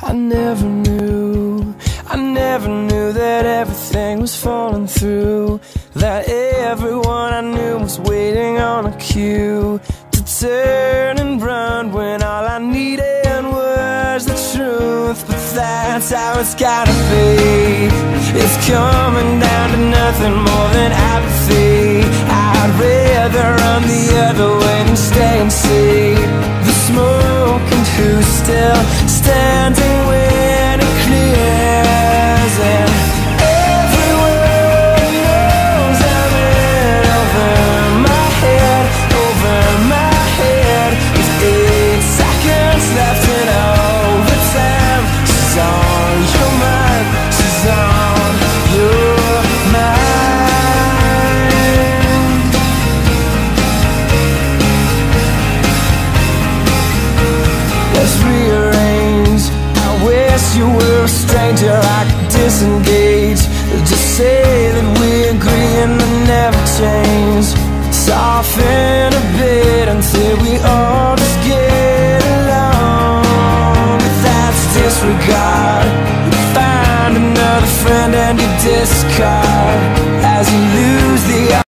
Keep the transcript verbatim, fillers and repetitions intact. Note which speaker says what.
Speaker 1: I never knew, I never knew that everything was falling through, that everyone I knew was waiting on a cue to turn and run when all I needed was the truth. But that's how it's gotta be. It's coming down to nothing more than apathy. I'd rather run the other way than stay and see the smoke and who's still standing when it clears. And everyone knows I'm in over my head, over my head, with eight seconds left in overtime. She's on your mind, she's on your mind. Let's rearrange. I wish you were a stranger I could disengage. Just say that we agree and then never change. Soften a bit until we all just get along. But that's disregard. You find another friend and you discard as you lose